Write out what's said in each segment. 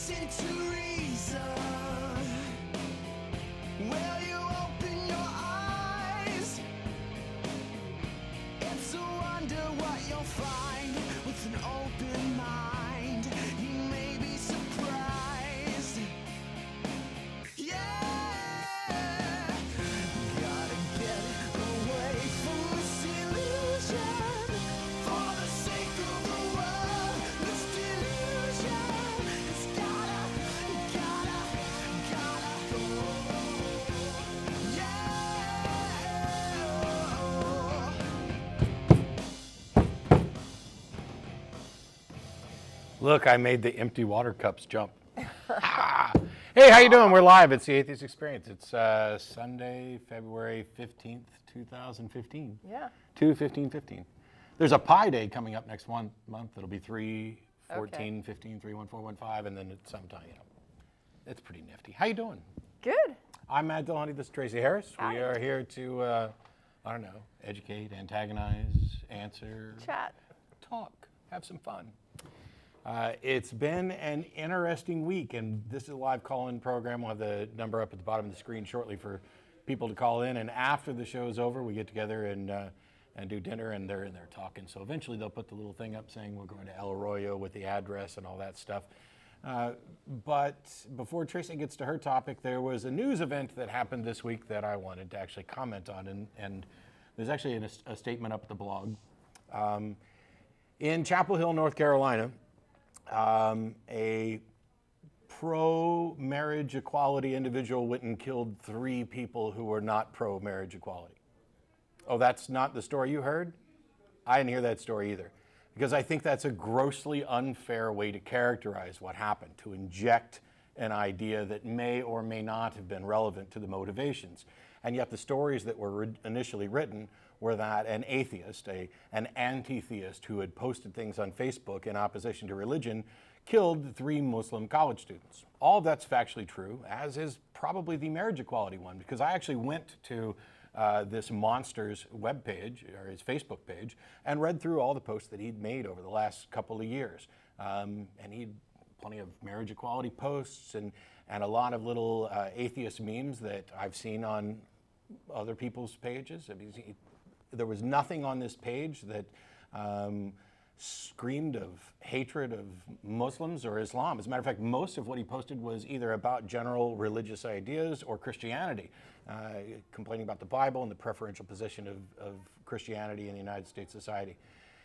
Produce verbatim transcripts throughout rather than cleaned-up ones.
listen to reason? Will you open your eyes? It's a wonder what you'll find with an open mind. You may be surprised. Yeah, gotta get away from this illusion for the sake of the world. This delusion, it's gotta, gotta, gotta go. Yeah. Look, I made the empty water cups jump. Ah. Hey, how you doing? We're live. It's the Atheist Experience. It's uh, Sunday, February fifteenth, two thousand fifteen. Yeah. two fifteen fifteen. There's a Pi Day coming up next one month. It'll be three fourteen fifteen, three one four one five, and then it's sometime, you know. It's pretty nifty. How you doing? Good. I'm Matt Dillahunty. This is Tracie Harris. Hi. We are here to, uh, I don't know, educate, antagonize, answer, Chat. talk, have some fun. Uh, it's been an interesting week, and this is a live call-in program. We'll have the number up at the bottom of the screen shortly for people to call in. And after the show's over, we get together and uh, and do dinner, and they're in there talking. So eventually they'll put the little thing up saying we're going to El Arroyo with the address and all that stuff. Uh, but before Tracie gets to her topic, there was a news event that happened this week that I wanted to actually comment on, and, and there's actually an, a statement up at the blog. Um, in Chapel Hill, North Carolina, Um, a pro-marriage equality individual went and killed three people who were not pro-marriage equality. Oh, that's not the story you heard? I didn't hear that story either, because I think that's a grossly unfair way to characterize what happened, to inject an idea that may or may not have been relevant to the motivations. And yet the stories that were initially written were that an atheist, a, an anti-theist who had posted things on Facebook in opposition to religion, killed three Muslim college students. All of that's factually true, as is probably the marriage equality one, because I actually went to uh, this monster's webpage, or his Facebook page, and read through all the posts that he'd made over the last couple of years. Um, and he'd plenty of marriage equality posts and, and a lot of little uh, atheist memes that I've seen on other people's pages. I mean, he, there was nothing on this page that um, screamed of hatred of Muslims or Islam. As a matter of fact, most of what he posted was either about general religious ideas or Christianity, uh, complaining about the Bible and the preferential position of, of Christianity in the United States society.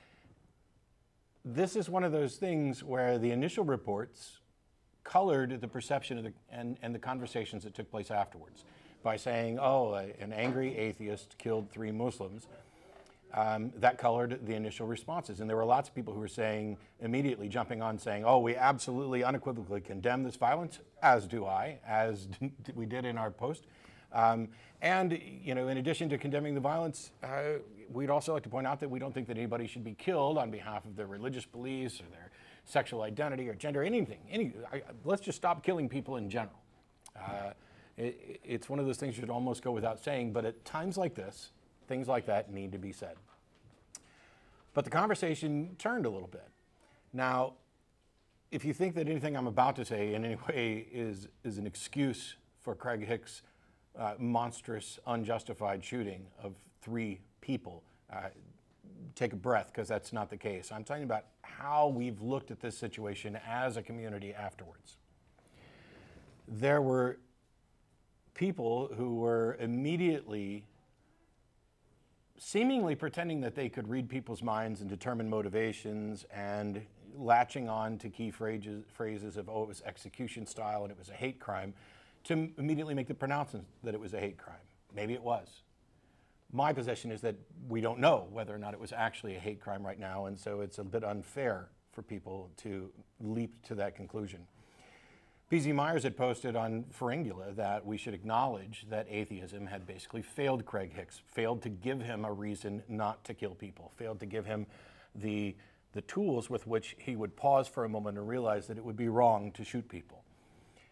This is one of those things where the initial reports colored the perception of the, and, and the conversations that took place afterwards by saying, oh, an angry atheist killed three Muslims. Um, that colored the initial responses. And there were lots of people who were saying, immediately jumping on saying, oh, we absolutely unequivocally condemn this violence, as do I, as we did in our post. Um, and, you know, in addition to condemning the violence, uh, we'd also like to point out that we don't think that anybody should be killed on behalf of their religious beliefs or their sexual identity or gender, anything. Any, I, let's just stop killing people in general. Uh, it, it's one of those things you should almost go without saying, but at times like this, things like that need to be said. But the conversation turned a little bit. Now, if you think that anything I'm about to say in any way is, is an excuse for Craig Hicks' uh, monstrous, unjustified shooting of three people, uh, take a breath, because that's not the case. I'm talking about how we've looked at this situation as a community afterwards. There were people who were immediately seemingly pretending that they could read people's minds and determine motivations and latching on to key phrases, phrases of, oh, it was execution style and it was a hate crime, to immediately make the pronouncement that it was a hate crime. Maybe it was. My position is that we don't know whether or not it was actually a hate crime right now, and so it's a bit unfair for people to leap to that conclusion. P Z Myers had posted on Pharyngula that we should acknowledge that atheism had basically failed Craig Hicks, failed to give him a reason not to kill people, failed to give him the, the tools with which he would pause for a moment and realize that it would be wrong to shoot people.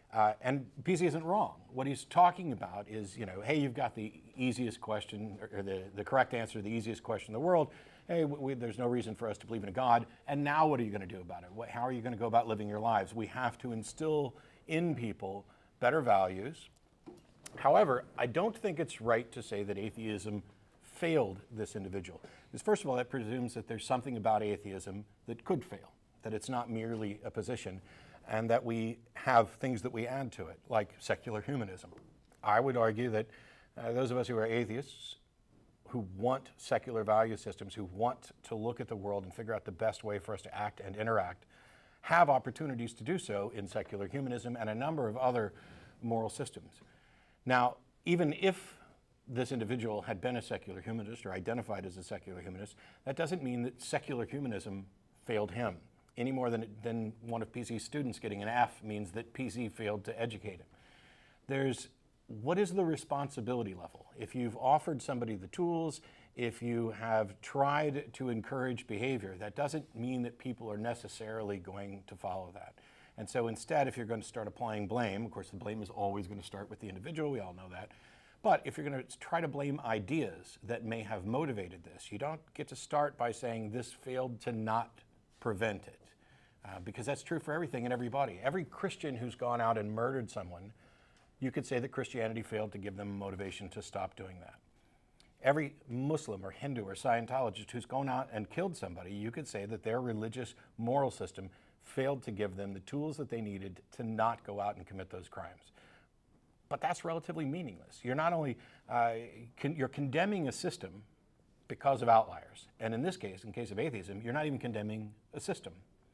Uh, and P C isn't wrong. What he's talking about is, you know, hey, you've got the easiest question, or the, the correct answer to the easiest question in the world. Hey, we, there's no reason for us to believe in a God. And now what are you going to do about it? What, how are you going to go about living your lives? We have to instill in people better values. However, I don't think it's right to say that atheism failed this individual. Because first of all, that presumes that there's something about atheism that could fail, that it's not merely a position, and that we have things that we add to it, like secular humanism. I would argue that uh, those of us who are atheists, who want secular value systems, who want to look at the world and figure out the best way for us to act and interact, have opportunities to do so in secular humanism and a number of other moral systems. Now, even if this individual had been a secular humanist or identified as a secular humanist, that doesn't mean that secular humanism failed him, any more than, than one of P C's students getting an F means that P C failed to educate him. There's, what is the responsibility level? If you've offered somebody the tools, if you have tried to encourage behavior, that doesn't mean that people are necessarily going to follow that. And so instead, if you're going to start applying blame, of course the blame is always going to start with the individual, we all know that. But if you're going to try to blame ideas that may have motivated this, you don't get to start by saying this failed to not prevent it. Uh, because that's true for everything and everybody. Every Christian who's gone out and murdered someone, you could say that Christianity failed to give them motivation to stop doing that. Every Muslim or Hindu or Scientologist who's gone out and killed somebody, you could say that their religious moral system failed to give them the tools that they needed to not go out and commit those crimes. But that's relatively meaningless. You're not only, uh, con you're condemning a system because of outliers. And in this case, in case of atheism, you're not even condemning a system.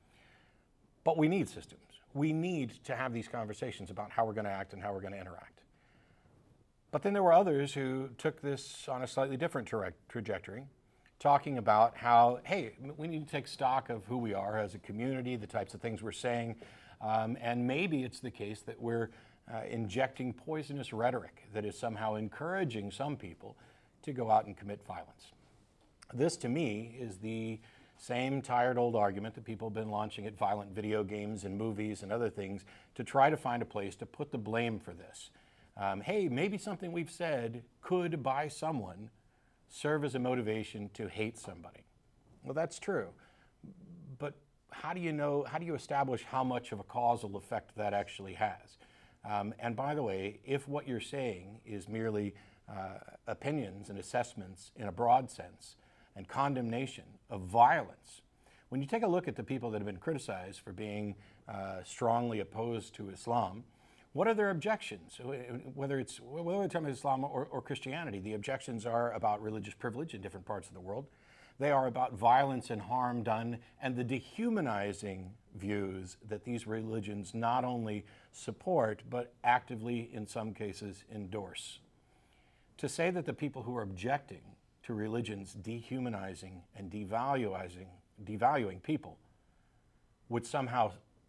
But we need systems. We need to have these conversations about how we're going to act and how we're going to interact. But then there were others who took this on a slightly different tra trajectory, talking about how, hey, we need to take stock of who we are as a community, the types of things we're saying, um, and maybe it's the case that we're uh, injecting poisonous rhetoric that is somehow encouraging some people to go out and commit violence. This, to me, is the same tired old argument that people have been launching at violent video games and movies and other things to try to find a place to put the blame for this. Um, hey, maybe something we've said could, by someone, serve as a motivation to hate somebody. Well, that's true. But how do you know, how do you establish how much of a causal effect that actually has? Um, and by the way, if what you're saying is merely uh, opinions and assessments in a broad sense, and condemnation of violence. When you take a look at the people that have been criticized for being uh, strongly opposed to Islam, what are their objections? Whether it's whether we're talking about Islam or, or Christianity, the objections are about religious privilege in different parts of the world. They are about violence and harm done and the dehumanizing views that these religions not only support, but actively, in some cases, endorse. To say that the people who are objecting to religions dehumanizing and devaluing, devaluing people would somehow,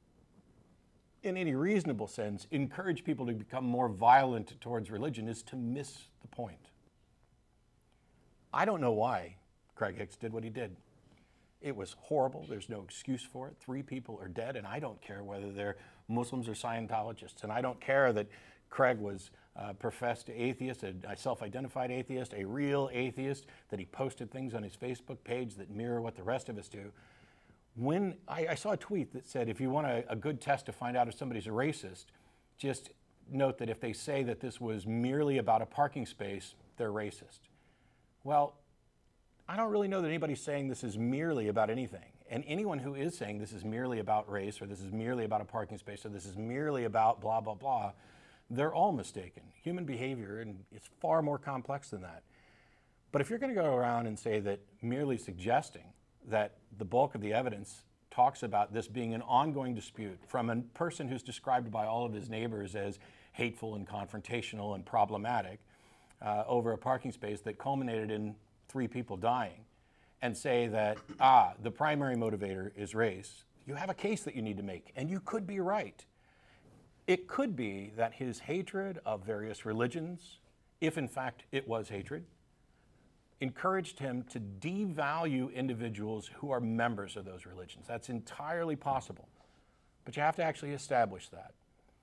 in any reasonable sense, encourage people to become more violent towards religion is to miss the point. I don't know why Craig Hicks did what he did. It was horrible. There's no excuse for it. Three people are dead, and I don't care whether they're Muslims or Scientologists, and I don't care that Craig was Uh, professed atheist, a, a self-identified atheist, a real atheist, that he posted things on his Facebook page that mirror what the rest of us do. When I, I saw a tweet that said, if you want a, a good test to find out if somebody's a racist, just note that if they say that this was merely about a parking space, they're racist. Well, I don't really know that anybody's saying this is merely about anything. And anyone who is saying this is merely about race, or this is merely about a parking space, or this is merely about blah, blah, blah, they're all mistaken. Human behavior, and it's far more complex than that. But if you're going to go around and say that merely suggesting that the bulk of the evidence talks about this being an ongoing dispute from a person who's described by all of his neighbors as hateful and confrontational and problematic uh, over a parking space that culminated in three people dying, and say that, ah, the primary motivator is race, you have a case that you need to make, and you could be right. It could be that his hatred of various religions, if in fact it was hatred, encouraged him to devalue individuals who are members of those religions. That's entirely possible. But you have to actually establish that.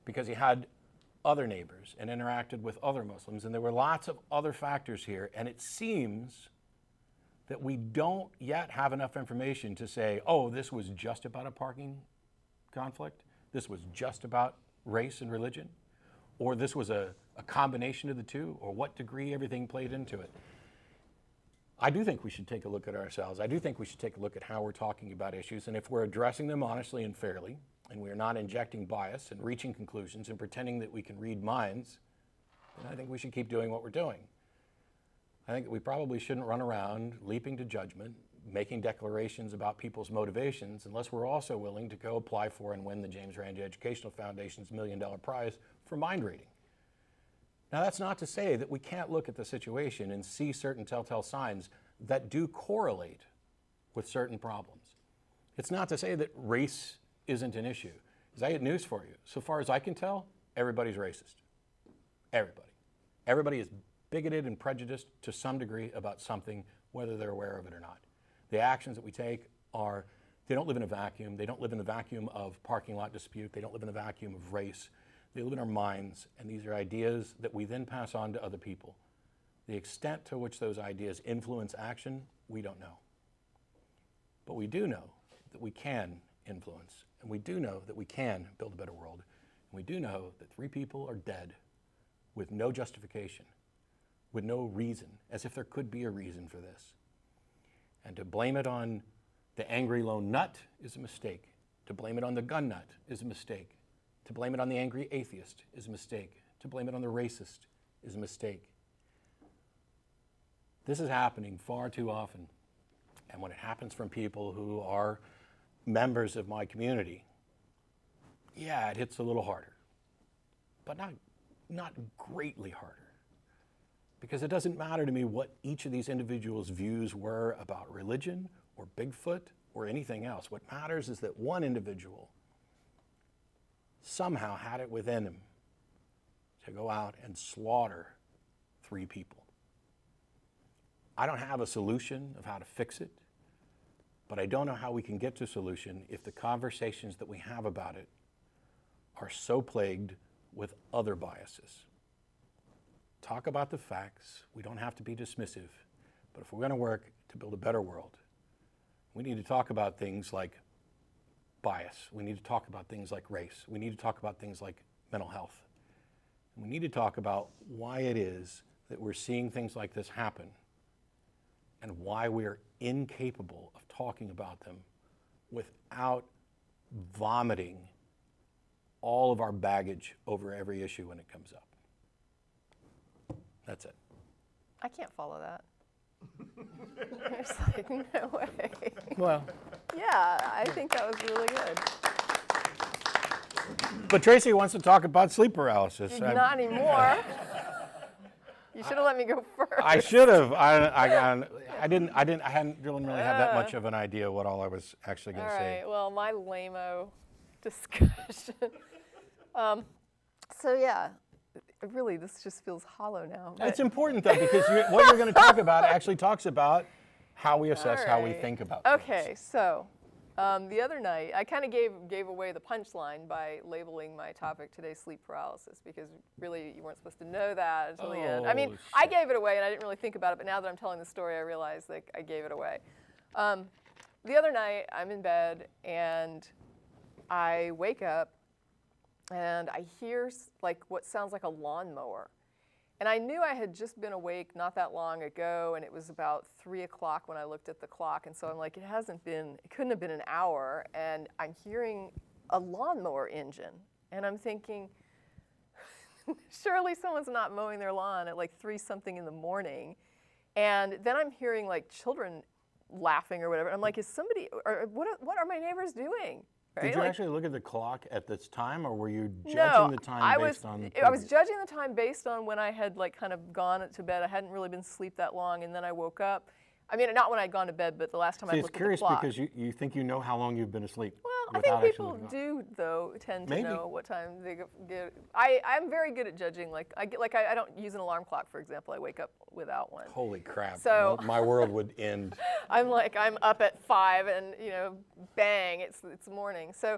because he had other neighbors and interacted with other Muslims, and there were lots of other factors here, and it seems that we don't yet have enough information to say, oh, this was just about a parking conflict, this was just about race and religion, or this was a, a combination of the two, or what degree everything played into it. I do think we should take a look at ourselves. I do think we should take a look at how we're talking about issues, and if we're addressing them honestly and fairly, and we're not injecting bias and reaching conclusions and pretending that we can read minds, then I think we should keep doing what we're doing. I think that we probably shouldn't run around leaping to judgment, making declarations about people's motivations, unless we're also willing to go apply for and win the James Randi Educational Foundation's million dollar prize for mind reading. Now, that's not to say that we can't look at the situation and see certain telltale signs that do correlate with certain problems. It's not to say that race isn't an issue. Because I had news for you. So far as I can tell, everybody's racist. Everybody. Everybody is bigoted and prejudiced to some degree about something, whether they're aware of it or not. The actions that we take are, they don't live in a vacuum. They don't live in the vacuum of parking lot dispute. They don't live in the vacuum of race. They live in our minds, and these are ideas that we then pass on to other people. The extent to which those ideas influence action, we don't know. But we do know that we can influence, and we do know that we can build a better world, and we do know that three people are dead with no justification, with no reason, as if there could be a reason for this. And to blame it on the angry lone nut is a mistake. To blame it on the gun nut is a mistake. To blame it on the angry atheist is a mistake. To blame it on the racist is a mistake. This is happening far too often. And when it happens from people who are members of my community, yeah, it hits a little harder, but not, not greatly harder. Because it doesn't matter to me what each of these individuals' views were about religion or Bigfoot or anything else. What matters is that one individual somehow had it within him to go out and slaughter three people. I don't have a solution of how to fix it, but I don't know how we can get to a solution if the conversations that we have about it are so plagued with other biases. Talk about the facts. We don't have to be dismissive, but if we're going to work to build a better world, we need to talk about things like bias. We need to talk about things like race. We need to talk about things like mental health. And we need to talk about why it is that we're seeing things like this happen and why we are incapable of talking about them without vomiting all of our baggage over every issue when it comes up. That's it. I can't follow that. It's like, no way. Well. Yeah, I think that was really good. But Tracie wants to talk about sleep paralysis. Not I'm, anymore. You should have let me go first. I should have. I, I, I didn't. I didn't. I hadn't really, really had that much of an idea what all I was actually going to say. All right. Well, my lame-o discussion. um, so yeah. Really, this just feels hollow now. It's important, though, because you're, what you're going to talk about actually talks about how we assess, right. how we think about Okay, things. so um, the other night, I kind of gave, gave away the punchline by labeling my topic today sleep paralysis, because really you weren't supposed to know that until oh, the end. I mean, shit. I gave it away, and I didn't really think about it, but now that I'm telling the story, I realize that I gave it away. Um, the other night, I'm in bed, and I wake up, and I hear like what sounds like a lawnmower. And I knew I had just been awake not that long ago, and it was about three o'clock when I looked at the clock. And so I'm like, it hasn't been, it couldn't have been an hour. And I'm hearing a lawnmower engine. And I'm thinking, surely someone's not mowing their lawn at like three something in the morning. And then I'm hearing like children laughing or whatever. I'm like, is somebody, or what, what are my neighbors doing? Right? Did you like, actually look at the clock at this time, or were you judging no, the time I based was, on the I was previous? judging the time based on when I had like kind of gone to bed. I hadn't really been asleep that long, and then I woke up. I mean, not when I'd gone to bed, but the last time See, I it's looked curious at the clock. because you, you think you know how long you've been asleep. Well, I without think actually people looking up. do, though, tend to Maybe. know what time they get. I, I'm very good at judging. Like, I, get, like I, I don't use an alarm clock, for example. I wake up without one. Holy crap. So well, my world would end. I'm like, I'm up at five, and, you know, bang, it's, it's morning. So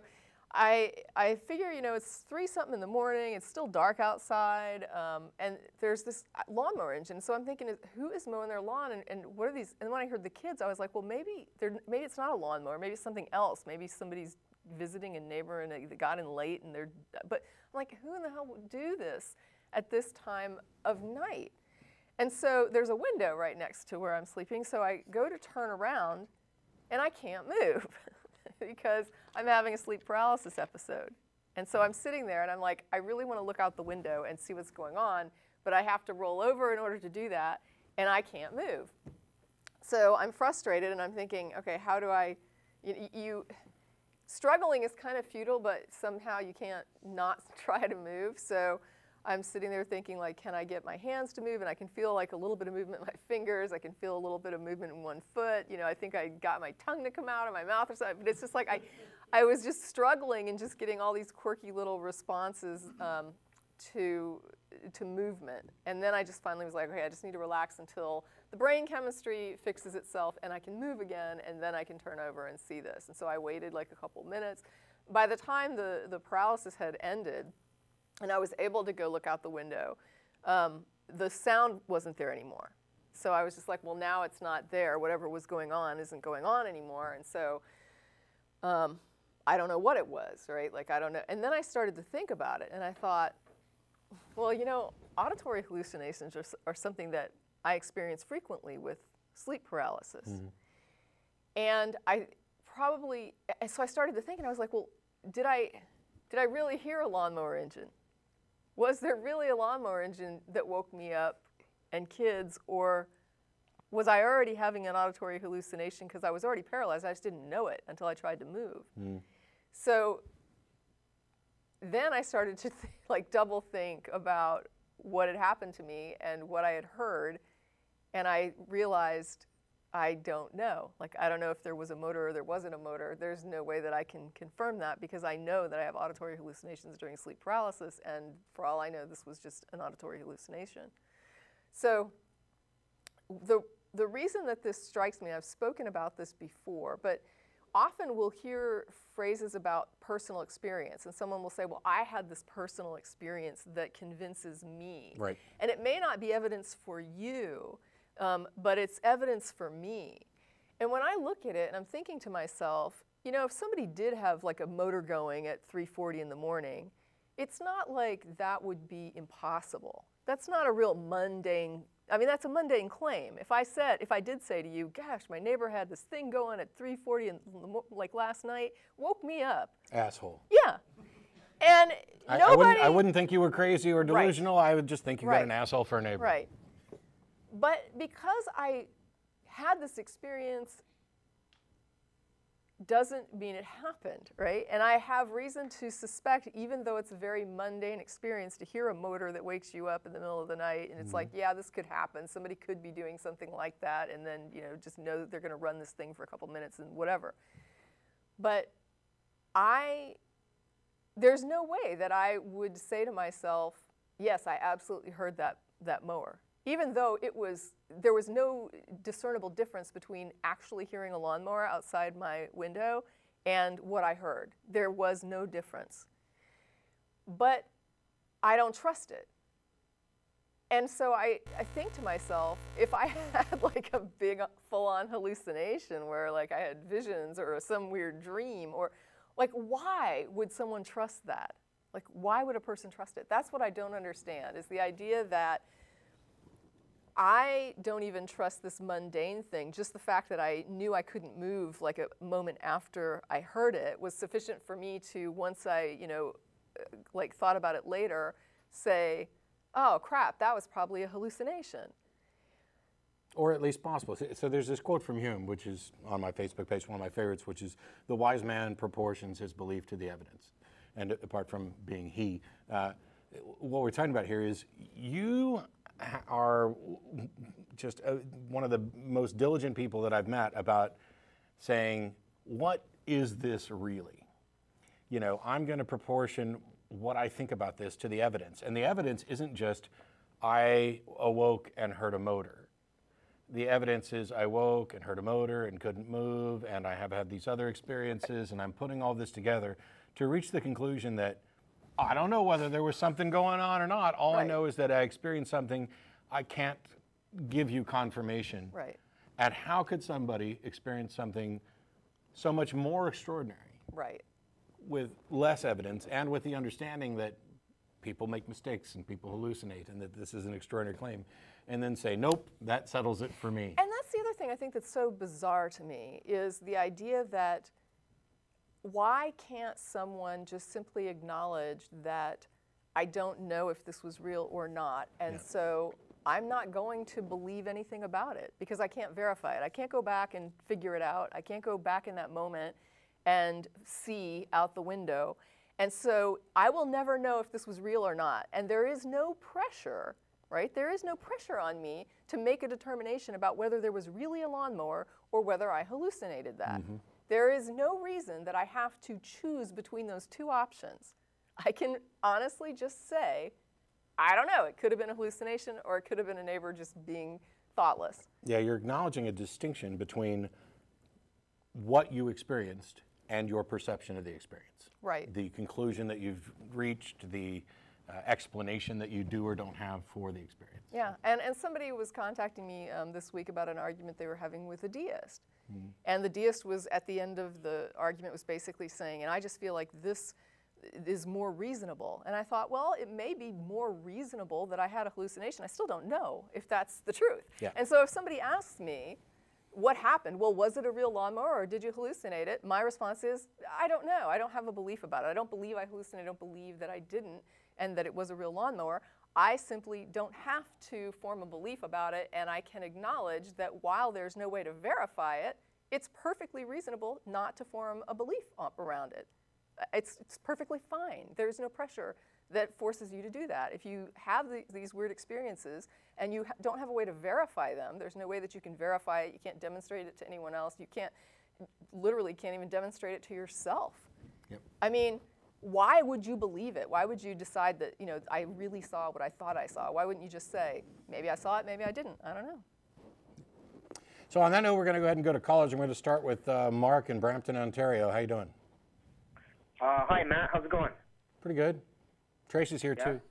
I, I figure, you know, it's three something in the morning, it's still dark outside, um, and there's this lawnmower engine. So I'm thinking, who is mowing their lawn, and, and what are these? And when I heard the kids, I was like, well, maybe they're, maybe it's not a lawnmower, maybe it's something else. Maybe somebody's visiting a neighbor and they got in late, and they're, but I'm like, who in the hell would do this at this time of night? And so there's a window right next to where I'm sleeping, so I go to turn around, and I can't move. Because I'm having a sleep paralysis episode. And so I'm sitting there and I'm like, I really want to look out the window and see what's going on, but I have to roll over in order to do that, and I can't move. So I'm frustrated and I'm thinking, okay, how do I, you, you struggling is kind of futile, but somehow you can't not try to move. So I'm sitting there thinking, like, can I get my hands to move? And I can feel like a little bit of movement in my fingers. I can feel a little bit of movement in one foot. You know, I think I got my tongue to come out of my mouth or something. But it's just like I, I was just struggling and just getting all these quirky little responses um, to, to movement. And then I just finally was like, okay, I just need to relax until the brain chemistry fixes itself and I can move again, and then I can turn over and see this. And so I waited like a couple minutes. By the time the, the paralysis had ended, and I was able to go look out the window, um, the sound wasn't there anymore. So I was just like, well, now it's not there. Whatever was going on isn't going on anymore. And so um, I don't know what it was, right? Like, I don't know. And then I started to think about it, and I thought, well, you know, auditory hallucinations are, are something that I experience frequently with sleep paralysis. Mm-hmm. And I probably, so I started to think, and I was like, well, did I, did I really hear a lawnmower engine? Was there really a lawnmower engine that woke me up and kids, or was I already having an auditory hallucination because I was already paralyzed? I just didn't know it until I tried to move. Mm. So then I started to th like double think about what had happened to me and what I had heard, and I realized I don't know. Like, I don't know if there was a motor or there wasn't a motor. There's no way that I can confirm that, because I know that I have auditory hallucinations during sleep paralysis, and for all I know, this was just an auditory hallucination. So the, the reason that this strikes me, I've spoken about this before, but often we'll hear phrases about personal experience, and someone will say, well, I had this personal experience that convinces me. Right. And it may not be evidence for you, Um, but it's evidence for me. And when I look at it, and I'm thinking to myself, you know, if somebody did have like a motor going at three forty in the morning, it's not like that would be impossible. That's not a real mundane, I mean, that's a mundane claim. If I said, if I did say to you, gosh, my neighbor had this thing going at three forty in the mo like last night, woke me up. Asshole. Yeah. And I, nobody, I, wouldn't, I wouldn't think you were crazy or delusional. Right. I would just think you Right. got an asshole for a neighbor. Right. But because I had this experience doesn't mean it happened, right? And I have reason to suspect, even though it's a very mundane experience, to hear a motor that wakes you up in the middle of the night, and it's mm-hmm. like, yeah, this could happen. Somebody could be doing something like that, and then, you know, just know that they're going to run this thing for a couple minutes and whatever. But I, there's no way that I would say to myself, yes, I absolutely heard that, that mower. Even though it was, there was no discernible difference between actually hearing a lawnmower outside my window and what I heard. There was no difference. But I don't trust it. And so I, I think to myself, if I had like a big full-on hallucination where like I had visions or some weird dream, or like, why would someone trust that? Like, why would a person trust it? That's what I don't understand, is the idea that I don't even trust this mundane thing. Just the fact that I knew I couldn't move like a moment after I heard it was sufficient for me to, once I, you know, like thought about it later, say, oh crap, that was probably a hallucination. Or at least possible. So there's this quote from Hume, which is on my Facebook page, one of my favorites, which is, the wise man proportions his belief to the evidence. And apart from being he, uh, what we're talking about here is you are just uh, one of the most diligent people that I've met about saying, what is this really? You know, I'm going to proportion what I think about this to the evidence. And the evidence isn't just, I awoke and heard a motor. The evidence is, I woke and heard a motor and couldn't move, and I have had these other experiences, and I'm putting all this together to reach the conclusion that I don't know whether there was something going on or not. All Right. I know is that I experienced something. I can't give you confirmation. Right. And how could somebody experience something so much more extraordinary Right. with less evidence and with the understanding that people make mistakes and people hallucinate and that this is an extraordinary claim, and then say, nope, that settles it for me? And that's the other thing I think that's so bizarre to me is the idea that why can't someone just simply acknowledge that I don't know if this was real or not, and Yeah. so I'm not going to believe anything about it because I can't verify it. I can't go back and figure it out. I can't go back in that moment and see out the window. And so I will never know if this was real or not. And there is no pressure, right? There is no pressure on me to make a determination about whether there was really a lawnmower or whether I hallucinated that. Mm-hmm. There is no reason that I have to choose between those two options. I can honestly just say, I don't know, it could have been a hallucination or it could have been a neighbor just being thoughtless. Yeah, you're acknowledging a distinction between what you experienced and your perception of the experience. Right. The conclusion that you've reached, the uh, explanation that you do or don't have for the experience. Yeah, and, and somebody was contacting me um, this week about an argument they were having with a deist. Mm-hmm. And the deist was, at the end of the argument, was basically saying, and I just feel like this is more reasonable. And I thought, well, it may be more reasonable that I had a hallucination. I still don't know if that's the truth. Yeah. And so if somebody asks me, what happened? Well, was it a real lawnmower or did you hallucinate it? My response is, I don't know. I don't have a belief about it. I don't believe I hallucinated. I don't believe that I didn't and that it was a real lawnmower. I simply don't have to form a belief about it, and I can acknowledge that while there's no way to verify it, it's perfectly reasonable not to form a belief around it. It's, it's perfectly fine. There's no pressure that forces you to do that. If you have the, these weird experiences and you ha don't have a way to verify them, there's no way that you can verify it. You can't demonstrate it to anyone else. You can't, literally can't even demonstrate it to yourself. Yep. I mean, why would you believe it? Why would you decide that, you know, I really saw what I thought I saw? Why wouldn't you just say, maybe I saw it, maybe I didn't? I don't know. So on that note, we're going to go ahead and go to callers. I'm going to start with uh, Mark in Brampton, Ontario. How you doing? Uh, hi, Matt. How's it going? Pretty good. Tracie's here, yeah. too.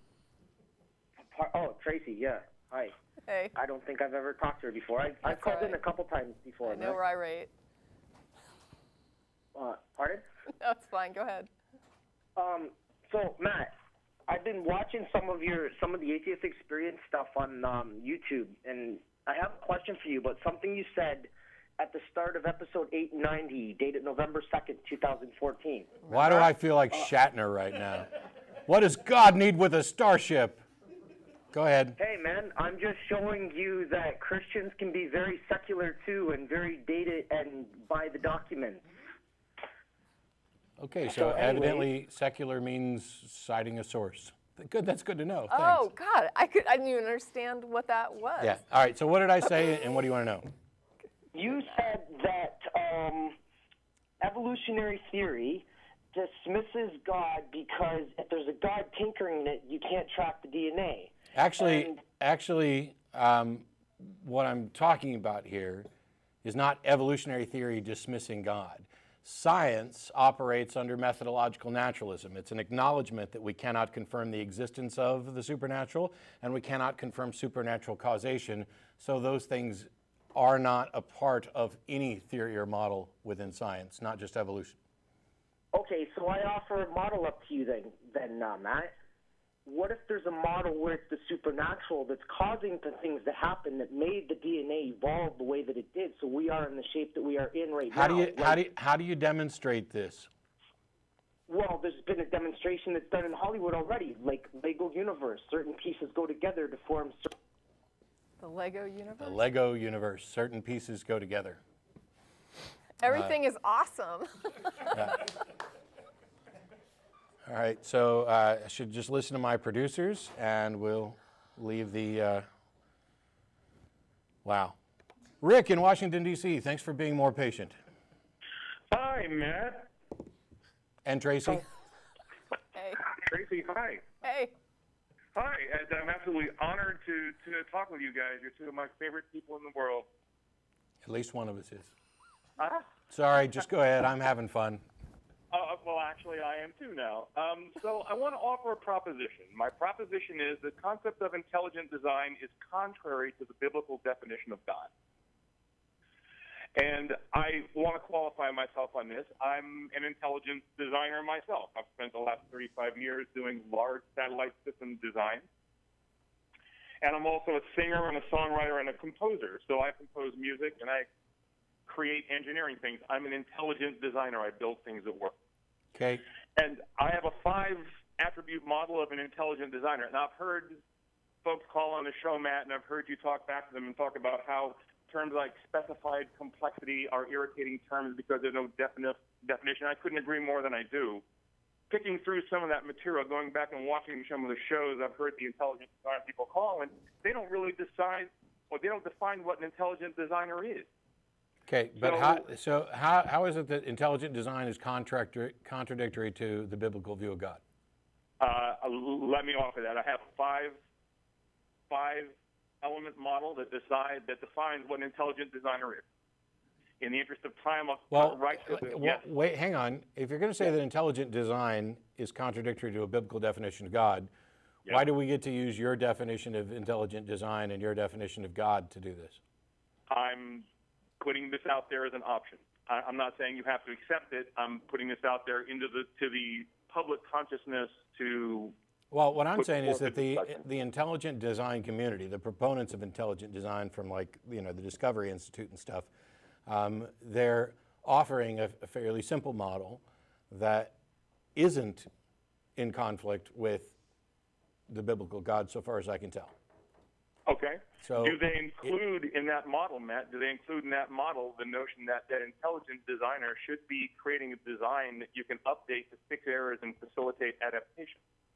Oh, Tracie, yeah. Hi. Hey. I don't think I've ever talked to her before. I, I've called right. in a couple times before. I know Matt. we're irate. Uh, pardon? No, it's fine. Go ahead. Um, so, Matt, I've been watching some of your, some of the Atheist Experience stuff on um, YouTube, and I have a question for you about something you said at the start of episode eight ninety, dated November second, two thousand fourteen. Why do I feel like Shatner right now? What does God need with a starship? Go ahead. Hey, man, I'm just showing you that Christians can be very secular, too, and very dated and by the documents. Okay, so, So anyway, evidently secular means citing a source. Good, that's good to know. Thanks. Oh, God, I, could, I didn't even understand what that was. Yeah, all right, so what did I say and what do you want to know? You said that um, evolutionary theory dismisses God because if there's a God tinkering it, you can't track the D N A. Actually, and actually, um, what I'm talking about here is not evolutionary theory dismissing God. Science operates under methodological naturalism. It's an acknowledgement that we cannot confirm the existence of the supernatural and we cannot confirm supernatural causation, so those things are not a part of any theory or model within science, not just evolution. Okay, so I offer a model up to you then, then uh, Matt. What if there's a model where it's the supernatural that's causing the things to happen that made the D N A evolve the way that it did, so we are in the shape that we are in right how now? Do you, like, how, do you, how do you demonstrate this? Well, there's been a demonstration that's done in Hollywood already, like Lego universe. Certain pieces go together to form certain... The Lego universe? The Lego universe. Certain pieces go together. Everything uh, is awesome. Yeah. All right, so uh, I should just listen to my producers, and we'll leave the, uh, wow. Rick in Washington, D C, thanks for being more patient. Hi, Matt. And Tracie. Hey. Tracie, hi. Hey. Hi, and I'm absolutely honored to, to talk with you guys. You're two of my favorite people in the world. At least one of us is. Ah. Sorry, just go ahead. I'm having fun. Uh, well, actually, I am too now. Um, so I want to offer a proposition. My proposition is the concept of intelligent design is contrary to the biblical definition of God. And I want to qualify myself on this. I'm an intelligent designer myself. I've spent the last thirty-five years doing large satellite system design. And I'm also a singer and a songwriter and a composer. So I compose music and I create engineering things. I'm an intelligent designer. I build things that work. Okay. And I have a five-attribute model of an intelligent designer. And I've heard folks call on the show, Matt, and I've heard you talk back to them and talk about how terms like specified complexity are irritating terms because there's no definite definition. I couldn't agree more than I do. Picking through some of that material, going back and watching some of the shows, I've heard the intelligent design people call, and they don't really decide, or they don't define what an intelligent designer is. Okay, but so, how, so how, how is it that intelligent design is contradictory, contradictory to the biblical view of God? Uh, let me offer that. I have five, five element model that decide that defines what an intelligent designer is. In the interest of time, I'll well, right to the, well, yes. wait, hang on. If you're going to say yes. that intelligent design is contradictory to a biblical definition of God, yes. why do we get to use your definition of intelligent design and your definition of God to do this? I'm putting this out there as an option. I, I'm not saying you have to accept it. I'm putting this out there into the to the public consciousness to. Well, what I'm saying is that the the intelligent design community, the proponents of intelligent design from like you know the Discovery Institute and stuff, um, they're offering a, a fairly simple model that isn't in conflict with the biblical God, so far as I can tell. Okay. So do they include it, in that model, Matt? Do they include in that model the notion that that intelligent designer should be creating a design that you can update to fix errors and facilitate adaptation?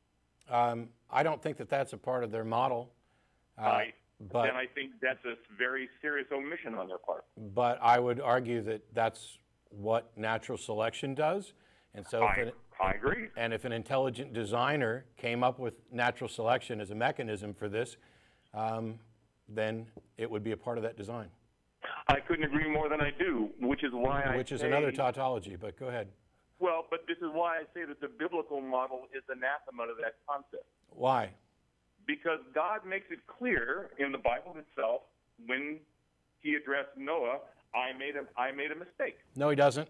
Um, I don't think that that's a part of their model. Uh, I, but then I think that's a very serious omission on their part. But I would argue that that's what natural selection does. And so, I, if an, I agree. And if an intelligent designer came up with natural selection as a mechanism for this, um, then it would be a part of that design. I couldn't agree more than I do, which is why I Which is say, another tautology, but go ahead. Well, but this is why I say that the biblical model is anathema to that concept. Why? Because God makes it clear in the Bible itself when he addressed Noah, I made a, I made a mistake. No, he doesn't.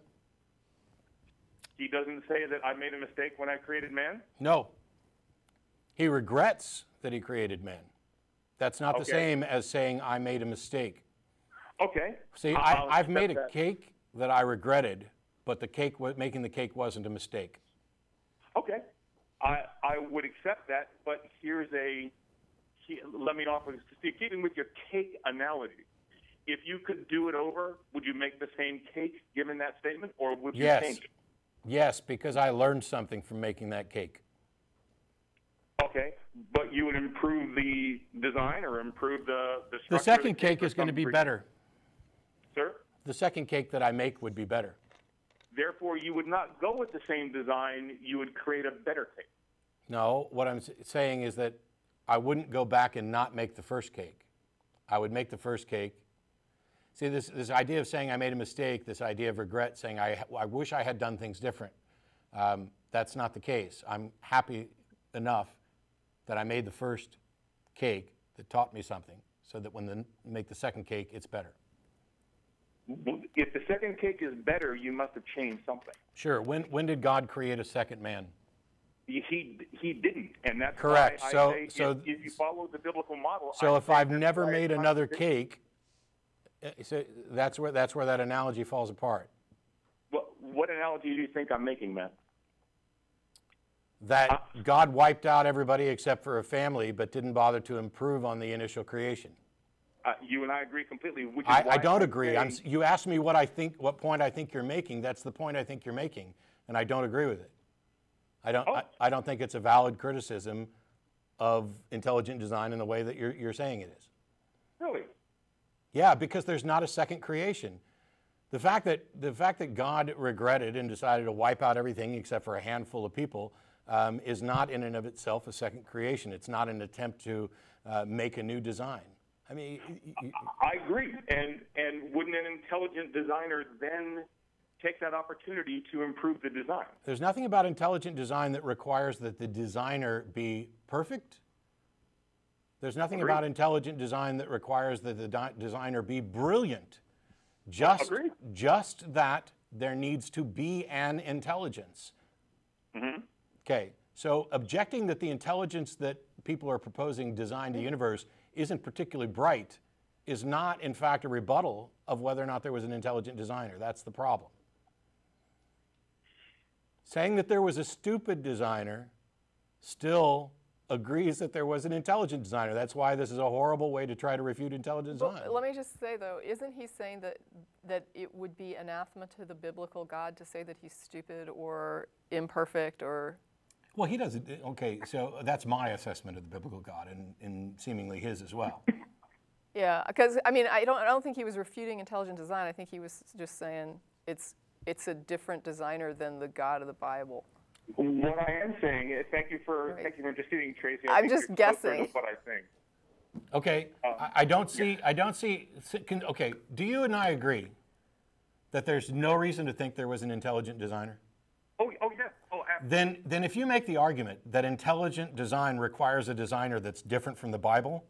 He doesn't say that I made a mistake when I created man? No. He regrets that he created man. That's not the Okay. same as saying I made a mistake. Okay. See, I'll I, I've made a that. cake that I regretted, but the cake, making the cake wasn't a mistake. Okay. I, I would accept that, but here's a, he, let me offer this. Keeping with your cake analogy, if you could do it over, would you make the same cake given that statement, or would you Yes. change it? Yes, because I learned something from making that cake. Okay, but you would improve the design or improve the the structure The of second the cake for is going to some be reason. better. Sir? The second cake that I make would be better. Therefore, you would not go with the same design. You would create a better cake. No, what I'm s- saying is that I wouldn't go back and not make the first cake. I would make the first cake. See, this, this idea of saying I made a mistake, this idea of regret, saying I, I wish I had done things different, um, that's not the case. I'm happy enough that I made the first cake that taught me something so that when I make the second cake, it's better. If the second cake is better, you must have changed something. Sure. When, when did God create a second man? He he didn't, and that's Correct. why I So- say so- if, if you follow the biblical model. So I if say I've that's never why made it's another contradictory. cake, uh, so that's where, that's where that analogy falls apart. What, what analogy do you think I'm making, man? That God wiped out everybody except for a family, but didn't bother to improve on the initial creation. Uh, you and I agree completely. Which is I, why I don't I agree. say- I'm, s- you asked me what I think, what point I think you're making. That's the point I think you're making, and I don't agree with it. I don't. Oh. I, I don't think it's a valid criticism of intelligent design in the way that you're, you're saying it is. Really? Yeah, because there's not a second creation. The fact that the fact that God regretted and decided to wipe out everything except for a handful of people um, is not in and of itself a second creation. It's not an attempt to uh, make a new design. I mean, y- y- I agree. And and wouldn't an intelligent designer then take that opportunity to improve the design. There's nothing about intelligent design that requires that the designer be perfect. There's nothing Agreed. about intelligent design that requires that the di- designer be brilliant. Just, Agreed. just that there needs to be an intelligence. Mm-hmm. Okay, so objecting that the intelligence that people are proposing designed the universe isn't particularly bright is not, in fact, a rebuttal of whether or not there was an intelligent designer. That's the problem. Saying that there was a stupid designer still agrees that there was an intelligent designer. That's why this is a horrible way to try to refute intelligent design. Well, let me just say, though, isn't he saying that, that it would be anathema to the biblical God to say that he's stupid or imperfect or... Well, he doesn't. Okay, so that's my assessment of the biblical God, and, and seemingly his as well. Yeah, because I mean, I don't, I don't think he was refuting intelligent design. I think he was just saying it's, it's a different designer than the God of the Bible. What I am saying is, thank you for Right. thank you for interceding, Tracie. I I'm think just you're closer guessing. to what I think. Okay, I, I don't see. I don't see. Can, okay, do you and I agree that there's no reason to think there was an intelligent designer? Oh, oh yeah. Oh, absolutely. Then, then if you make the argument that intelligent design requires a designer that's different from the Bible,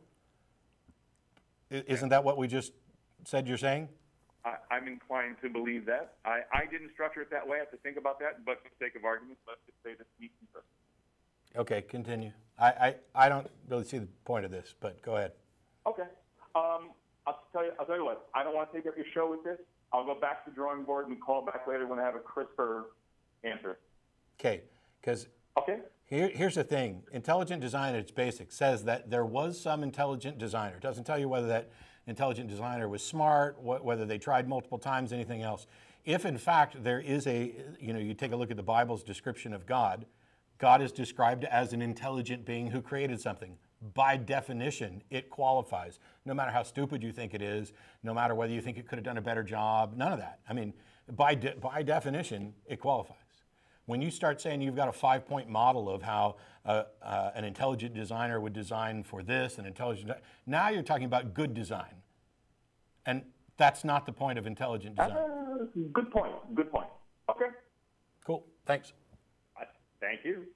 i- isn't that what we just said you're saying? I, I'm inclined to believe that. I, I didn't structure it that way. I have to think about that. But for the sake of argument, let's just say this meets in person. Okay, continue. I, I, I don't really see the point of this, but go ahead. Okay. Um, I'll tell you. I'll tell you what. I don't want to take up your show with this. I'll go back to the drawing board and call back later when I have a crisper answer. Okay, because Okay. here, here's the thing. Intelligent design at its basic says that there was some intelligent designer. It doesn't tell you whether that intelligent designer was smart, wh- whether they tried multiple times, anything else. If in fact there is a, you know, you take a look at the Bible's description of God, God is described as an intelligent being who created something. By definition, it qualifies. No matter how stupid you think it is, no matter whether you think it could have done a better job, none of that. I mean, by, de- by definition, it qualifies. When you start saying you've got a five-point model of how uh, uh, an intelligent designer would design for this, an intelligent, now you're talking about good design. And that's not the point of intelligent design. Uh, good point. Good point. Okay. Cool, thanks. I, thank you.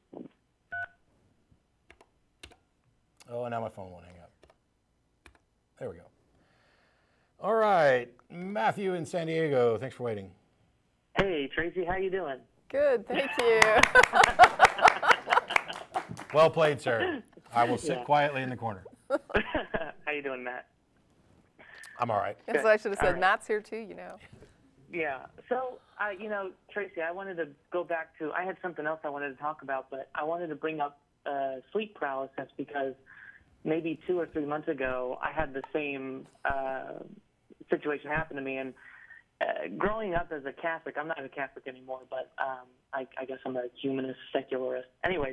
Oh, and now my phone won't hang up. There we go. All right, Matthew in San Diego, thanks for waiting. Hey, Tracie, how you doing? Good, thank you. Well played, sir. I will sit Yeah. quietly in the corner. How you doing, Matt? I'm all right. Guess I should have said, All right. Matt's here too, you know. Yeah. So, uh, you know, Tracie, I wanted to go back to, I had something else I wanted to talk about, but I wanted to bring up uh, sleep paralysis because maybe two or three months ago, I had the same uh, situation happen to me. And uh, growing up as a Catholic, I'm not a Catholic anymore, but um, I, I guess I'm a humanist, secularist. Anyway,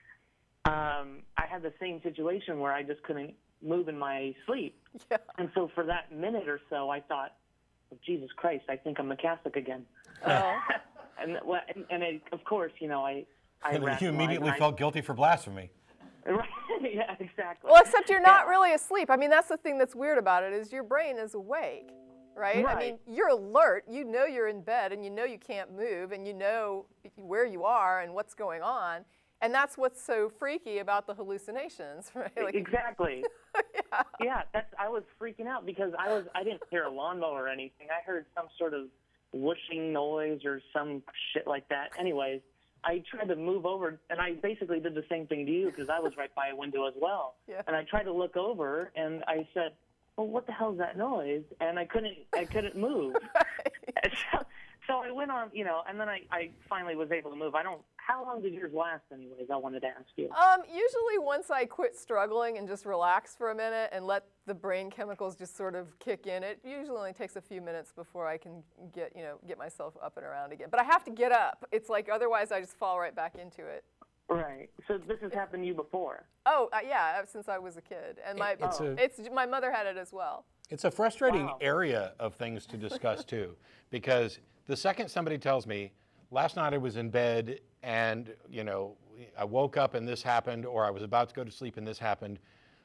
um, I had the same situation where I just couldn't move in my sleep. Yeah. And so for that minute or so, I thought, oh, Jesus Christ, I think I'm a Catholic again. Oh. and well, and, and it, of course, you know, I, I And you rationalized, immediately and I- felt guilty for blasphemy. Right, yeah, exactly. Well, except you're not Yeah. really asleep. I mean, that's the thing that's weird about it is your brain is awake, right? I mean, Right. you're alert. You know you're in bed, and you know you can't move, and you know where you are and what's going on. And that's what's so freaky about the hallucinations, right? Like, Exactly. yeah. Yeah, that's. I was freaking out because I was. I didn't hear a lawnmower or anything. I heard some sort of whooshing noise or some shit like that. Anyways, I tried to move over, and I basically did the same thing to you because I was right by a window as well. Yeah. And I tried to look over, and I said, "Well, what the hell is that noise?" And I couldn't. I couldn't move. And so, so I went on, you know, and then I, I finally was able to move. I don't. How long did yours last, anyways? I wanted to ask you. Um, usually once I quit struggling and just relax for a minute and let the brain chemicals just sort of kick in, it usually only takes a few minutes before I can get, you know, get myself up and around again. But I have to get up. It's like otherwise I just fall right back into it. Right. So this has happened to you before. Oh, uh, yeah, since I was a kid. And my, It's a- it's, my mother had it as well. It's a frustrating Wow. area of things to discuss too, because the second somebody tells me, last night I was in bed and, you know, I woke up and this happened, or I was about to go to sleep and this happened,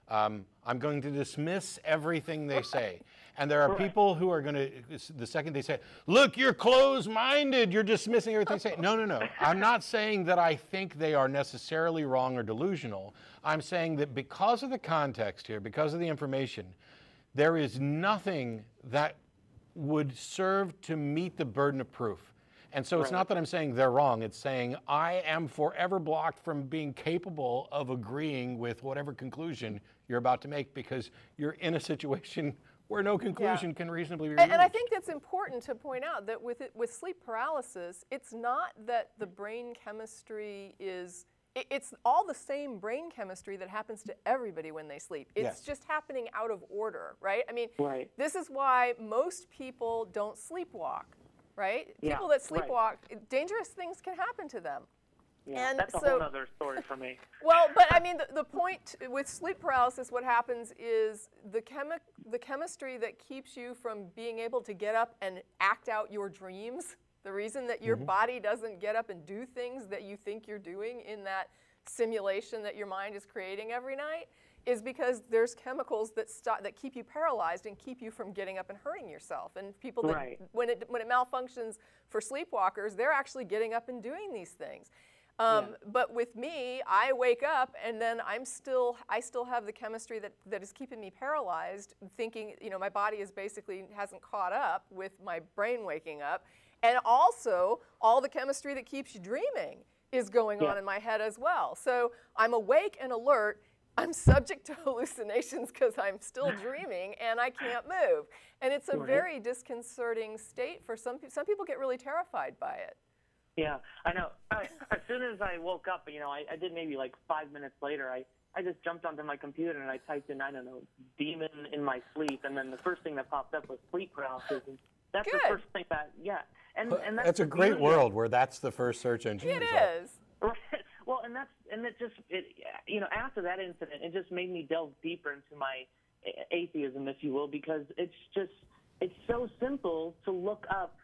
Um, I'm going to dismiss everything they say. And there are Correct. people who are going to, the second they say, look, you're closed-minded, you're dismissing everything they say. No, no, no. I'm not saying that I think they are necessarily wrong or delusional. I'm saying that because of the context here, because of the information, there is nothing that would serve to meet the burden of proof. And so it's Right. not that I'm saying they're wrong, it's saying I am forever blocked from being capable of agreeing with whatever conclusion you're about to make because you're in a situation where no conclusion Yeah. can reasonably be And, reached. and I think it's important to point out that with it, with sleep paralysis, it's not that the brain chemistry is, it, it's all the same brain chemistry that happens to everybody when they sleep. It's Yes. just happening out of order, right? I mean, Right. this is why most people don't sleepwalk, right? Yeah, People that right. sleepwalk, dangerous things can happen to them. Yeah, And that's a so- whole other story for me. Well, but I mean, the, the point with sleep paralysis, what happens is the, chemi the chemistry that keeps you from being able to get up and act out your dreams, the reason that your body doesn't get up and do things that you think you're doing in that simulation that your mind is creating every night, is because there's chemicals that stop, that keep you paralyzed and keep you from getting up and hurting yourself. And people that, Right. when it when it malfunctions for sleepwalkers, they're actually getting up and doing these things. Um, Yeah. But with me, I wake up and then I'm still, I still have the chemistry that, that is keeping me paralyzed, thinking, you know, my body is basically hasn't caught up with my brain waking up. And also, all the chemistry that keeps you dreaming is going Yeah. on in my head as well. So I'm awake and alert. I'm subject to hallucinations because I'm still dreaming and I can't move. And it's a Right. very disconcerting state for some people. Some people get really terrified by it. Yeah, I know. I, as soon as I woke up, you know, I, I did maybe like five minutes later, I, I just jumped onto my computer and I typed in, I don't know, demon in my sleep, and then the first thing that popped up was sleep paralysis. And that's Good. the first thing that, yeah. And, and that's That's a the great beauty of- world where that's the first search engine It result. is. Right. Well, and that's and it just it you know after that incident, it just made me delve deeper into my a- atheism, if you will, because it's just it's so simple to look up,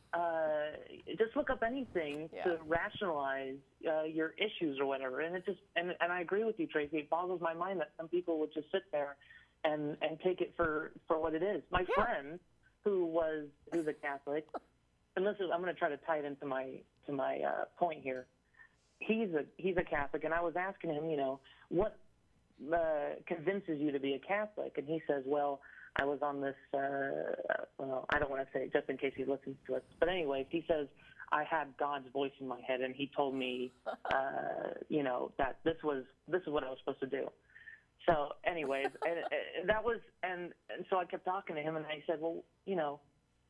uh, just look up anything Yeah. to rationalize uh, your issues or whatever, and it just and and I agree with you, Tracie. It boggles my mind that some people would just sit there and and take it for for what it is. My Yeah. friend, who was who's a Catholic, and this is I'm going to try to tie it into my to my uh, point here. He's a he's a Catholic, and I was asking him, you know, what uh, convinces you to be a Catholic? And he says, well, I was on this. Uh, well, I don't want to say it just in case he listens to it, but anyways, he says I had God's voice in my head, and he told me, uh, you know, that this was this is what I was supposed to do. So, anyways, and, and that was, and and so I kept talking to him, and I said, well, you know,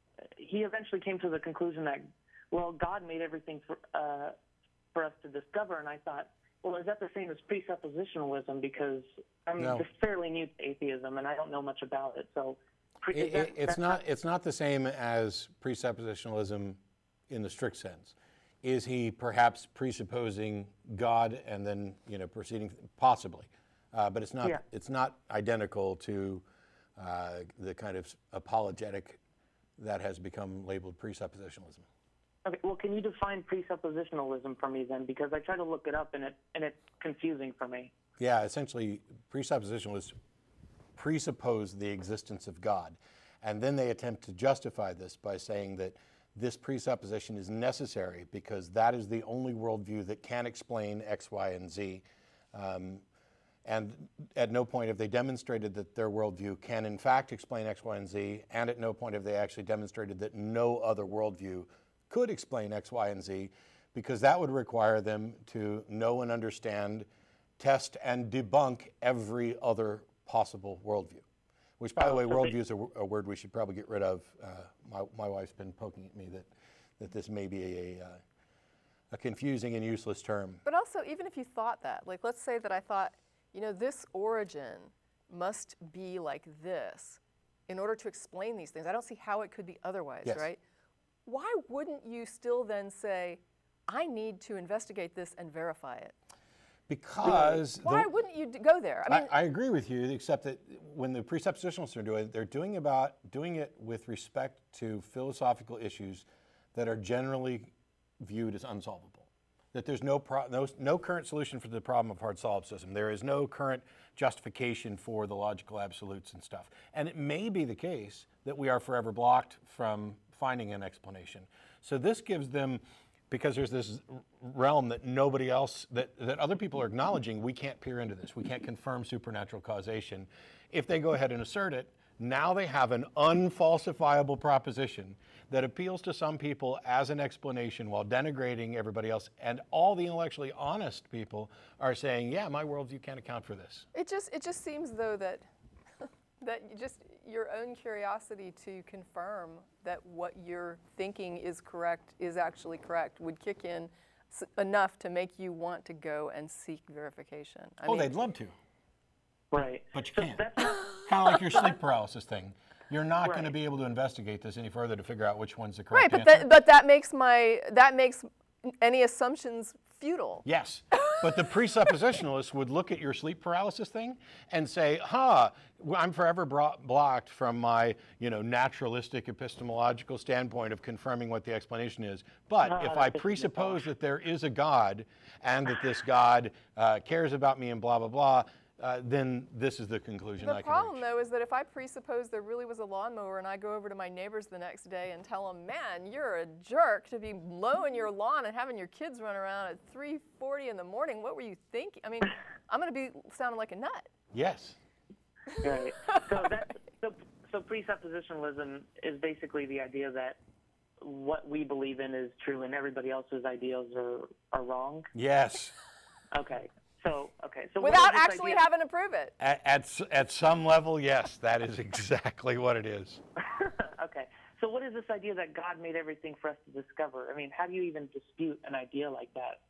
he eventually came to the conclusion that, well, God made everything for. Uh, for us to discover, and I thought, well, is that the same as presuppositionalism? Because I'm No. just fairly new to atheism, and I don't know much about it. So, pre- It, is that- it- it's that's not. It's not the same as presuppositionalism in the strict sense. Is he perhaps presupposing God and then you know proceeding possibly, uh, but it's not. Yeah. It's not identical to uh, the kind of apologetic that has become labeled presuppositionalism. Okay, well, can you define presuppositionalism for me then? Because I try to look it up, and it and it's confusing for me. Yeah, essentially, presuppositionalists presuppose the existence of God, and then they attempt to justify this by saying that this presupposition is necessary because that is the only worldview that can explain X, Y, and Z. Um, and at no point have they demonstrated that their worldview can in fact explain X, Y, and Z, and at no point have they actually demonstrated that no other worldview could explain X, Y, and Z, because that would require them to know and understand, test, and debunk every other possible worldview. Which, by the way, worldview is a, a word we should probably get rid of. Uh, my, my wife's been poking at me that, that this may be a, uh, a confusing and useless term. But also, even if you thought that, like let's say that I thought, you know, this origin must be like this in order to explain these things. I don't see how it could be otherwise, Yes. right? Why wouldn't you still then say, I need to investigate this and verify it? Because Why the, wouldn't you d- go there? I I, mean, I agree with you, except that when the presuppositionalists are doing it, they're doing about doing it with respect to philosophical issues that are generally viewed as unsolvable. that there's no, pro no, no current solution for the problem of hard solipsism. There is no current justification for the logical absolutes and stuff. And it may be the case that we are forever blocked from finding an explanation. So this gives them, because there's this realm that nobody else, that, that other people are acknowledging, we can't peer into this. We can't confirm supernatural causation. If they go ahead and assert it, now they have an unfalsifiable proposition that appeals to some people as an explanation while denigrating everybody else. And all the intellectually honest people are saying, yeah, my worldview can't account for this. It just, it just seems, though, that, that you just your own curiosity to confirm that what you're thinking is correct is actually correct would kick in s enough to make you want to go and seek verification. I oh, mean, they'd love to. Right. But you So can't. that's Kind of like your sleep paralysis thing. You're not going to Right. be able to investigate this any further to figure out which one's the right, correct but answer. that, but that makes my that makes any assumptions futile. Yes, but the presuppositionalists would look at your sleep paralysis thing and say, "Ha, I'm forever brought, blocked from my, you know, naturalistic epistemological standpoint of confirming what the explanation is. But Ah, if that I pisses me presuppose off. that there is a God and that this God uh, cares about me and blah blah blah, uh, then this is the conclusion The I can problem, reach." though, is that if I presuppose there really was a lawnmower and I go over to my neighbors the next day and tell them, man, you're a jerk to be mowing your lawn and having your kids run around at three forty in the morning, what were you thinking? I mean, I'm going to be sounding like a nut. Yes. Right. So that so, so presuppositionalism is basically the idea that what we believe in is true and everybody else's ideas are are wrong. Yes. Okay. So okay. So what Without is this actually idea- having to prove it. At, at, s- at some level, yes, that is exactly what it is. Okay. So what is this idea that God made everything for us to discover? I mean, how do you even dispute an idea like that?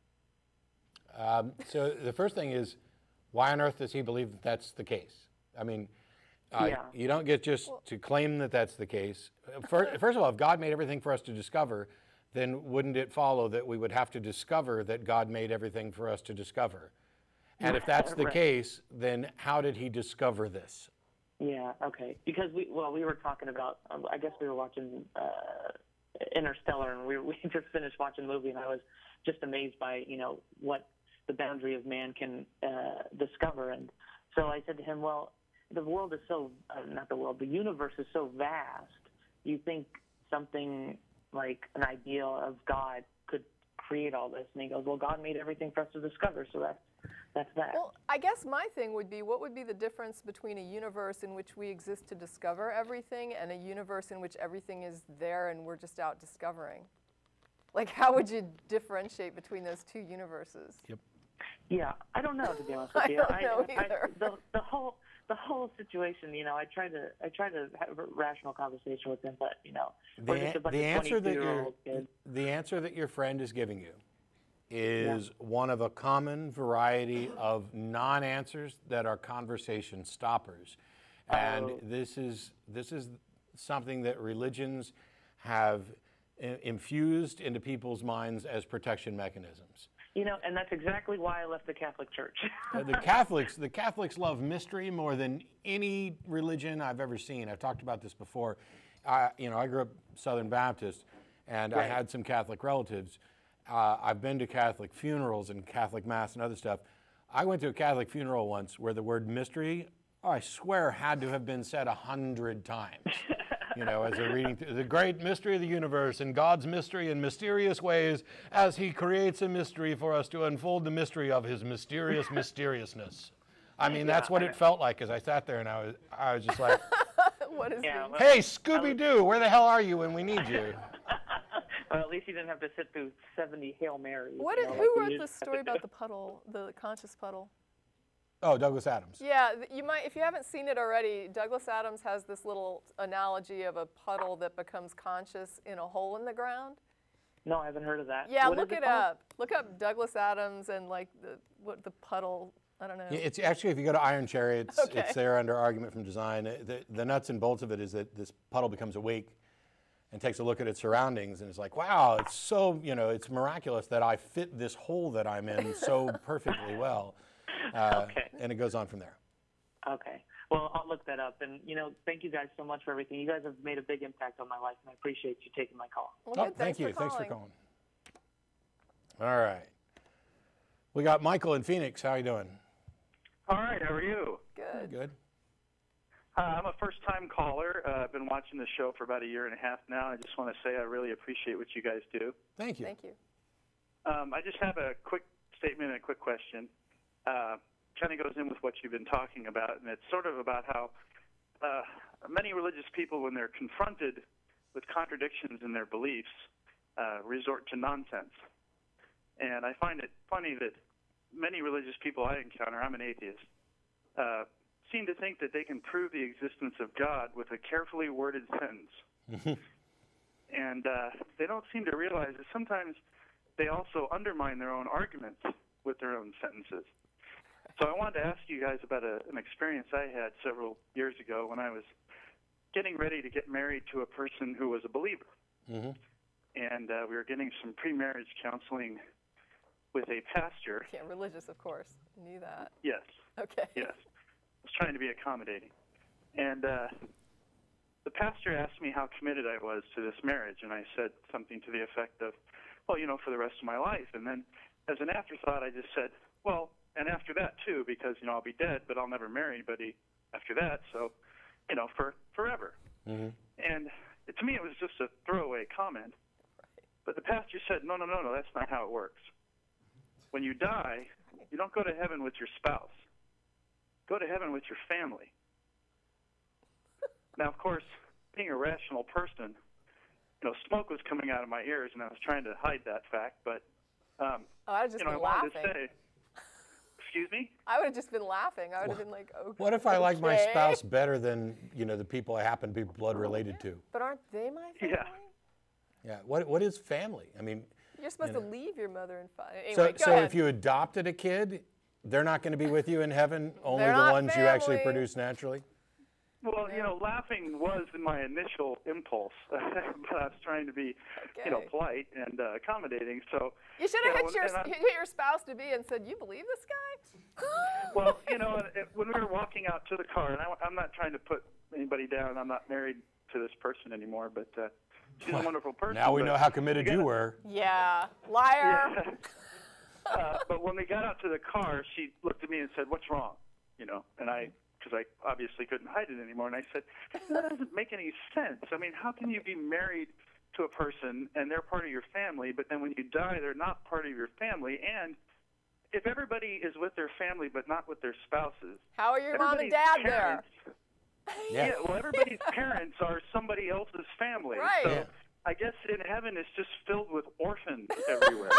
Um, so the first thing is, why on earth does he believe that that's the case? I mean, uh, Yeah. you don't get just to claim that that's the case. First, first of all, if God made everything for us to discover, then wouldn't it follow that we would have to discover that God made everything for us to discover? And if that's the Right. case, then how did he discover this? Yeah. Okay. Because we well we were talking about um, I guess we were watching uh, Interstellar and we we just finished watching the movie and I was just amazed by you know what the boundary of man can uh, discover and so I said to him, well, the world is so uh, not the world the universe is so vast. You think something like an ideal of God could create all this? And he goes, well, God made everything for us to discover, so that's that's that. Well, I guess my thing would be, what would be the difference between a universe in which we exist to discover everything and a universe in which everything is there and we're just out discovering? Like, how would you differentiate between those two universes? Yep. Yeah, I don't know, to be honest with I you. don't know I, either. the, the whole the whole situation, you know, I try to I try to have a rational conversation with him, but you know, The, we're just a an- bunch the of answer that twenty-two-year-old your kids. the answer that your friend is giving you is one of a common variety of non-answers that are conversation stoppers, and Oh. this is this is something that religions have i- infused into people's minds as protection mechanisms. You know, and that's exactly why I left the Catholic Church. Uh, the Catholics, the Catholics love mystery more than any religion I've ever seen. I've talked about this before. I, you know, I grew up Southern Baptist, and I Right. had some Catholic relatives. Uh, I've been to Catholic funerals and Catholic mass and other stuff. I went to a Catholic funeral once where the word mystery, oh, I swear, had to have been said a hundred times. You know, as they're reading through the great mystery of the universe and God's mystery in mysterious ways as he creates a mystery for us to unfold the mystery of his mysterious mysteriousness. I mean, that's what it felt like as I sat there and I was, I was just like, What is Yeah, the- well- hey, Scooby-Doo, where the hell are you when we need you? Well, at least you didn't have to sit through seventy Hail Marys. What you is, know, who like you wrote used the to story have to about do. the puddle, the conscious puddle? Oh, Douglas Adams. Yeah, th- you might, if you haven't seen it already, Douglas Adams has this little analogy of a puddle that becomes conscious in a hole in the ground. No, I haven't heard of that. Yeah, What is look it called? up. Look up Douglas Adams and like the what the puddle. I don't know. Yeah, It's actually, if you go to Iron Chariots, Okay. it's there under argument from design. Uh, The, the nuts and bolts of it is that this puddle becomes awake and takes a look at its surroundings and is like, wow, it's so, you know, it's miraculous that I fit this hole that I'm in so perfectly well. Uh, Okay. And it goes on from there. Okay. Well, I'll look that up. And, you know, thank you guys so much for everything. You guys have made a big impact on my life, and I appreciate you taking my call. Well, Oh, good. thank Thanks you. For Thanks for calling. calling. All right. We got Michael in Phoenix. How are you doing? All right, how are you? Good. Good. Uh, I'm a first-time caller. Uh, I've been watching the show for about a year and a half now. I just want to say I really appreciate what you guys do. Thank you. Thank you. Um, I just have a quick statement and a quick question. Uh, kind of goes in with what you've been talking about, and it's sort of about how uh, many religious people, when they're confronted with contradictions in their beliefs, uh, resort to nonsense. And I find it funny that many religious people I encounter, I'm an atheist, uh, seem to think that they can prove the existence of God with a carefully worded sentence. And uh, they don't seem to realize that sometimes they also undermine their own arguments with their own sentences. So I wanted to ask you guys about a, an experience I had several years ago when I was getting ready to get married to a person who was a believer. Mm-hmm. And uh, we were getting some pre-marriage counseling with a pastor. Yeah, religious, of course. Knew that. Yes. Okay. Yes. I was trying to be accommodating. And uh, the pastor asked me how committed I was to this marriage, and I said something to the effect of, well, you know, for the rest of my life. And then as an afterthought, I just said, well, and after that, too, because, you know, I'll be dead, but I'll never marry anybody after that, so, you know, for forever. Mm-hmm. And to me, it was just a throwaway comment. But the pastor said, no, no, no, no, that's not how it works. When you die, you don't go to heaven with your spouse. Go to heaven with your family. Now, of course, being a rational person, you know, smoke was coming out of my ears, and I was trying to hide that fact, but, um, Oh, I would have just you know, been I laughing. wanted to say, excuse me? I would have just been laughing. I would have been like, okay. What if I like my okay. spouse better than, you know, the people I happen to be blood related to? But aren't they my family? Yeah. Yeah. What What is family? I mean, You're supposed you to know. leave your mother and father. Anyway, so go so ahead. if you adopted a kid, they're not going to be with you in heaven. Only They're the not ones you actually family. produce naturally. Well, you know, laughing was my initial impulse, but I was trying to be, you know, Okay. polite and uh, accommodating. So You should you have know, hit your and I- hit your spouse to be and said, "You believe this guy?" Well, you know, it, when we were walking out to the car, and I, I'm not trying to put anybody down. I'm not married to this person anymore, but uh, she's a wonderful person. Now we but know how committed we you got- were. Yeah, liar. Yeah. uh, but when we got out to the car, she looked at me and said, "What's wrong?" You know, and I, because I obviously couldn't hide it anymore, and I said, "That doesn't make any sense. I mean, how can you be married to a person and they're part of your family, but then when you die, they're not part of your family? And if everybody is with their family but not with their spouses, How are your mom and everybody's dad there? parents, Yeah. Yeah, well, everybody's parents are somebody else's family. Right. So Yeah. I guess in heaven it's just filled with orphans everywhere.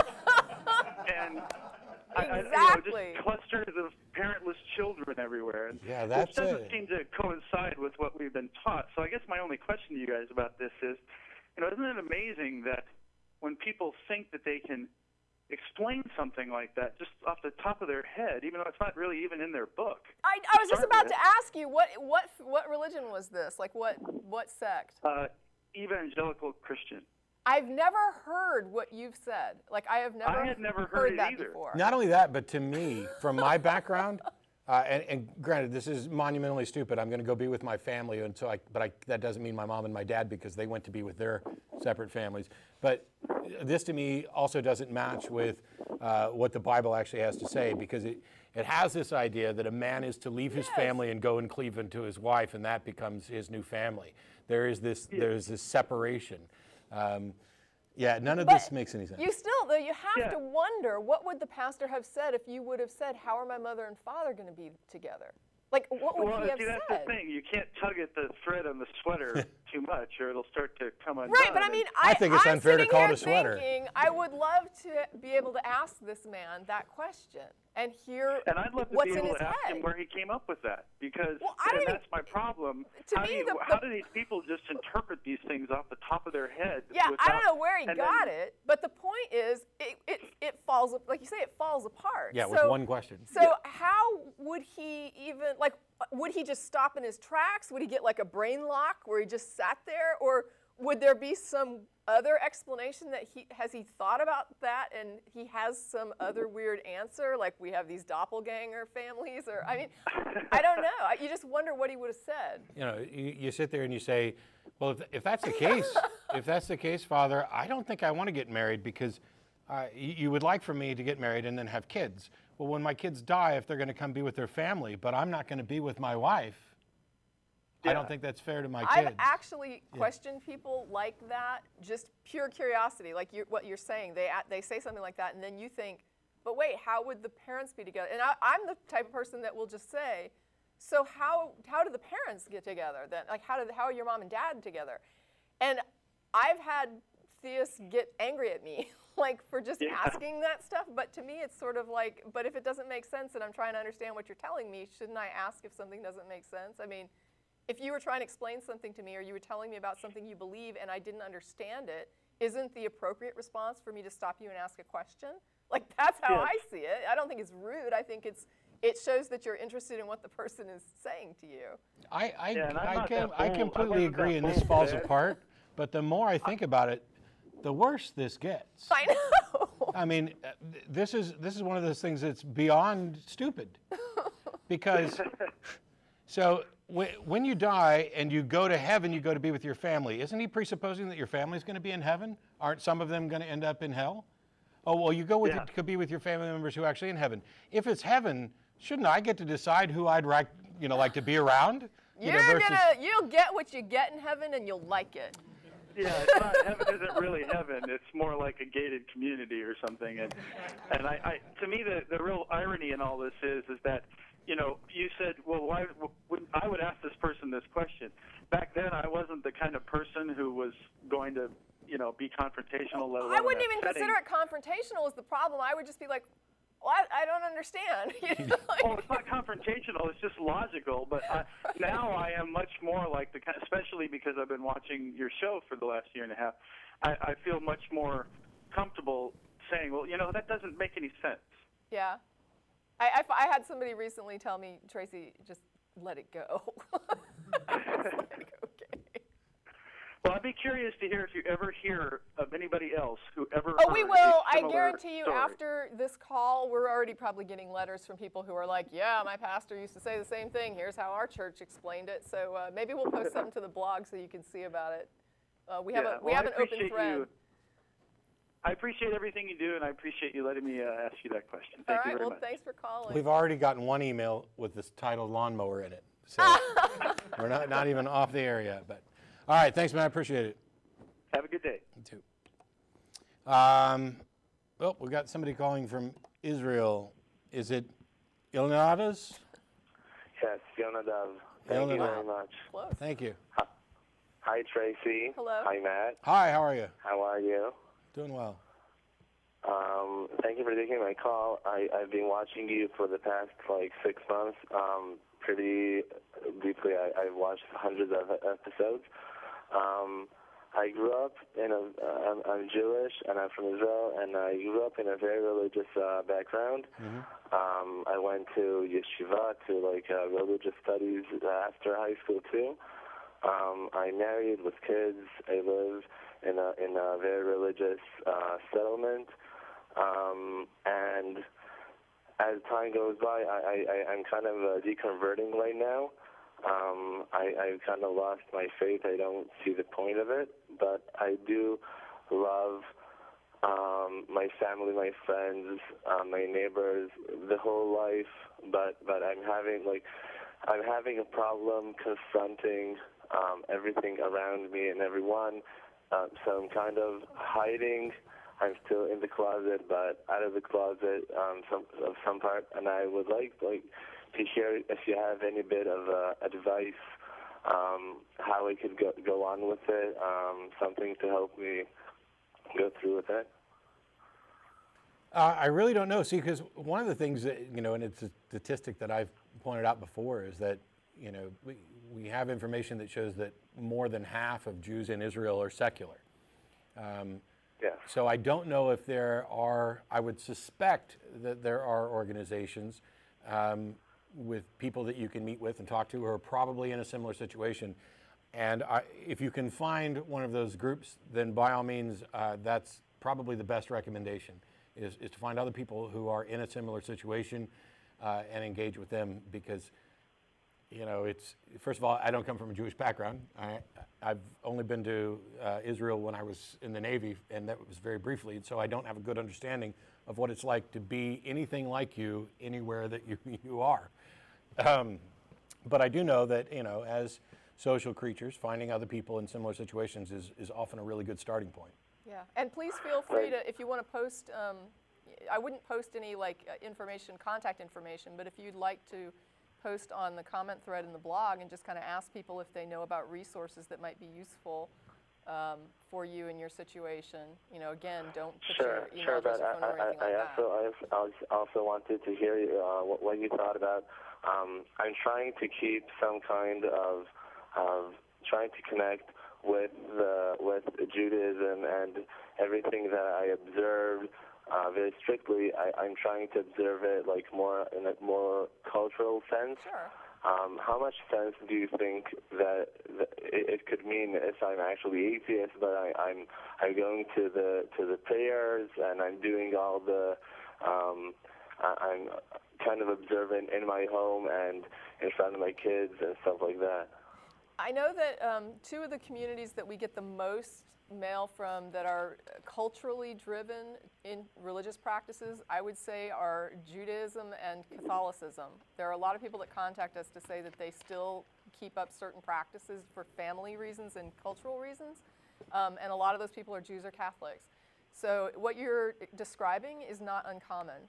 and I, I, you know, Exactly. just clusters of parentless children everywhere. And Yeah, that's which doesn't it. seem to coincide with what we've been taught. So I guess my only question to you guys about this is, you know, isn't it amazing that when people think that they can explain something like that just off the top of their head, even though it's not really even in their book? I, I was just Start about with. to ask you what what what religion was this? Like what what sect? Uh, evangelical Christian. I've never heard what you've said. Like I have never I had never heard it that either. before. Not only that, but to me, from my background, uh, and, and granted, this is monumentally stupid. I'm going to go be with my family until I, but I, that doesn't mean my mom and my dad because they went to be with their separate families. But this to me also doesn't match with uh, what the Bible actually has to say, because it, it has this idea that a man is to leave his Yes. family and go and cleave unto his wife, and that becomes his new family. There is this, there's this separation. Um, yeah, none of But this makes any sense. You still, though, you have Yeah. to wonder what would the pastor have said if you would have said, "How are my mother and father going to be together?" Like, what would Well, he have see, that's said? the thing. You can't tug at the thread on the sweater too much, or it'll start to come undone. Right, but I and- mean, I I, think it's I'm unfair to sitting call it here a sweater. Thinking, I would love to be able to ask this man that question and hear And I'd love to what's be in able his to ask head. him where he came up with that, because Well, I don't and even- that's my problem. to how me, do you, the- how the- do these people just interpret these things off the top of their head? Yeah, I without- don't know where he and got then- it, but the point is, it, it it falls like you say, it falls apart. Yeah, so, with one question. So how would he even like? Would he just stop in his tracks? Would he get like a brain lock where he just sat there, or would there be some other explanation that he has he thought about that and he has some other weird answer, like we have these doppelganger families, or I mean, I don't know. I- You just wonder what he would have said. You know, you, you sit there and you say, well, if, if that's the case, if that's the case, Father, I don't think I want to get married because uh, you, you would like for me to get married and then have kids. Well, when my kids die, if they're going to come be with their family, but I'm not going to be with my wife, Yeah. I don't think that's fair to my I've kids. actually questioned people like that, just pure curiosity, like you, what you're saying. They, a- they say something like that, and then you think, but wait, how would the parents be together? And I, I'm the type of person that will just say, so how, how do the parents get together then? Like, how, do, how are your mom and dad together? And I've had theists get angry at me, like, for just Yeah. asking that stuff. But to me, it's sort of like, but if it doesn't make sense and I'm trying to understand what you're telling me, shouldn't I ask if something doesn't make sense? I mean, if you were trying to explain something to me or you were telling me about something you believe and I didn't understand it, isn't the appropriate response for me to stop you and ask a question? Like, that's how Yes. I see it. I don't think it's rude. I think it's it shows that you're interested in what the person is saying to you. I, I, Yeah, and I'm I, not can, that I bold. I completely wasn't agree, that and this bold falls today. apart. But the more I think about it, the worse this gets. I know. I mean, uh, th- this is this is one of those things that's beyond stupid, because so w- when you die and you go to heaven, you go to be with your family. Isn't he presupposing that your family's going to be in heaven? Aren't some of them going to end up in hell? Oh well, you go with Yeah. your, to be with your family members who are actually in heaven. If it's heaven, shouldn't I get to decide who I'd like, you know, like to be around? You You're know, versus- gonna you'll get what you get in heaven and you'll like it. Yeah, it's not, heaven isn't really heaven. It's more like a gated community or something. And and I, I to me, the the real irony in all this is is that, you know, you said, well, why would I would ask this person this question? Back then, I wasn't the kind of person who was going to, you know, be confrontational. Let alone I wouldn't in that even setting. consider it confrontational as the problem. I would just be like, well, I, I don't understand. You know, like- Oh, it's not confrontational. It's just logical. But I, now I am much more like the kind, especially because I've been watching your show for the last year and a half. I, I feel much more comfortable saying, well, you know, that doesn't make any sense. Yeah. I, I, I had somebody recently tell me, Tracy, just let it go. I was like, okay. Well, I'd be curious to hear if you ever hear of anybody else who ever. Oh, we heard will. a I similar guarantee you story. after this call, we're already probably getting letters from people who are like, yeah, my pastor used to say the same thing. Here's how our church explained it. So uh, maybe we'll post something to the blog so you can see about it. Uh, we have, Yeah, a, we well, have I an open appreciate thread. you. I appreciate everything you do, and I appreciate you letting me uh, ask you that question. All Thank you right, very well, much. thanks for calling. We've already gotten one email with this title lawnmower in it. So we're not, not even off the air yet. But all right, thanks, man. I appreciate it. Have a good day. You too. Um, well, we got somebody calling from Israel. Is it Yonadav? Yes, Yonadav. Thank you Yonadav. very much. Close. Thank you. Hi, Tracy. Hello. Hi, Matt. Hi, how are you? How are you? Doing well. Um, thank you for taking my call. I, I've been watching you for the past, like, six months. Um, pretty deeply. I, I've watched hundreds of episodes. Um, I grew up in a, uh, I'm, I'm Jewish, and I'm from Israel, and I grew up in a very religious uh, background. Mm-hmm. Um, I went to yeshiva, to, like, uh, religious studies after high school, too. Um, I married with kids. I live in a in a very religious uh, settlement, um, and as time goes by, I, I I'm kind of uh, deconverting right now. Um, I I've kind of lost my faith. I don't see the point of it, but I do love um, my family, my friends, uh, my neighbors, the whole life. But but I'm having like I'm having a problem confronting Um, everything around me and everyone, uh, so I'm kind of hiding. I'm still in the closet, but out of the closet um, some, of some part. And I would like like to hear if you have any bit of uh, advice, um, how I could go, go on with it, um, something to help me go through with it. Uh, I really don't know. See, because one of the things that, you know, and it's a statistic that I've pointed out before, is that, you know, we, we have information that shows that more than half of Jews in Israel are secular. Um, Yeah. so I don't know if there are, I would suspect that there are organizations um, with people that you can meet with and talk to who are probably in a similar situation. And I, if you can find one of those groups, then by all means, uh, that's probably the best recommendation, is, is to find other people who are in a similar situation uh, and engage with them, because you know, it's, first of all, I don't come from a Jewish background. I, I've only been to uh, Israel when I was in the Navy, and that was very briefly, and so I don't have a good understanding of what it's like to be anything like you anywhere that you, you are. Um, but I do know that, you know, as social creatures, finding other people in similar situations is, is often a really good starting point. Yeah, and please feel free to, if you want to post, um, I wouldn't post any like uh, information, contact information, but if you'd like to post on the comment thread in the blog and just kind of ask people if they know about resources that might be useful um, for you in your situation. You know, again, don't put sure, your email sure, address but or phone I, or anything I, like I that. also, I also wanted to hear uh, what, what you thought about. Um, I'm trying to keep some kind of, of trying to connect with the, with Judaism and everything that I observed uh, very strictly. I, I'm trying to observe it like more in a more cultural sense. Sure. Um, how much sense do you think that, that it, it could mean if I'm actually atheist, but I, I'm I'm going to the to the prayers and I'm doing all the um, I, I'm kind of observant in my home and in front of my kids and stuff like that? I know that um, two of the communities that we get the most mail from that are culturally driven in religious practices, I would say, are Judaism and Catholicism. There are a lot of people that contact us to say that they still keep up certain practices for family reasons and cultural reasons, um, and a lot of those people are Jews or Catholics. So what you're describing is not uncommon.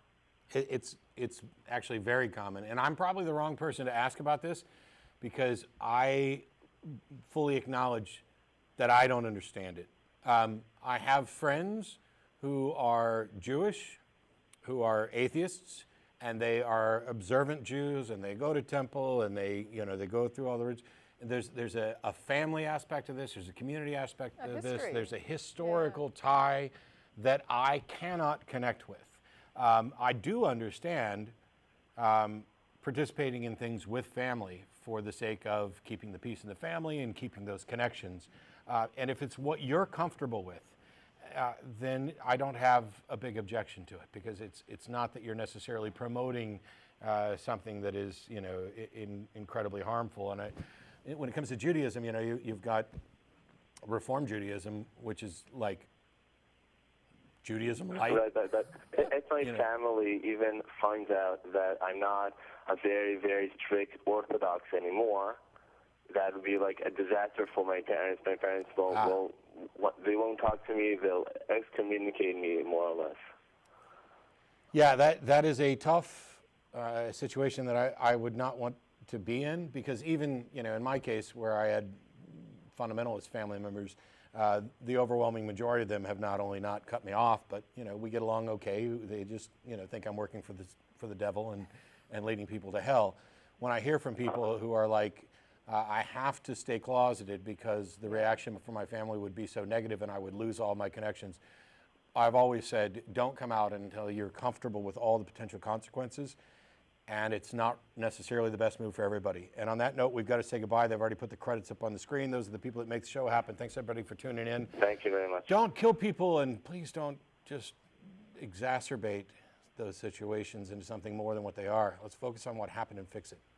It, it's, it's actually very common, and I'm probably the wrong person to ask about this because I fully acknowledge that I don't understand it. Um, I have friends who are Jewish, who are atheists, and they are observant Jews, and they go to temple, and they, you know, they go through all the rituals. There's, there's a, a family aspect of this, there's a community aspect A of history. this, there's a historical Yeah. tie that I cannot connect with. Um, I do understand um, participating in things with family for the sake of keeping the peace in the family and keeping those connections. Uh, and if it's what you're comfortable with, uh, then I don't have a big objection to it because it's it's not that you're necessarily promoting uh, something that is, you know, in, incredibly harmful. And I, when it comes to Judaism, you know, you, you've got Reform Judaism, which is like Judaism light. Right, but, but if my You know. family even finds out that I'm not a very, very strict Orthodox anymore, that would be like a disaster for my parents. My parents won't, Ah. won't, they won't talk to me. They'll excommunicate me, more or less. Yeah, that, that is a tough uh, situation that I, I would not want to be in because even, you know, in my case where I had fundamentalist family members, uh, the overwhelming majority of them have not only not cut me off, but, you know, we get along okay. They just, you know, think I'm working for the, for the devil and, and leading people to hell. When I hear from people who are like, Uh, I have to stay closeted because the reaction from my family would be so negative and I would lose all my connections. I've always said, don't come out until you're comfortable with all the potential consequences, and it's not necessarily the best move for everybody. And on that note, we've got to say goodbye. They've already put the credits up on the screen. Those are the people that make the show happen. Thanks, everybody, for tuning in. Thank you very much. Don't kill people, and please don't just exacerbate those situations into something more than what they are. Let's focus on what happened and fix it.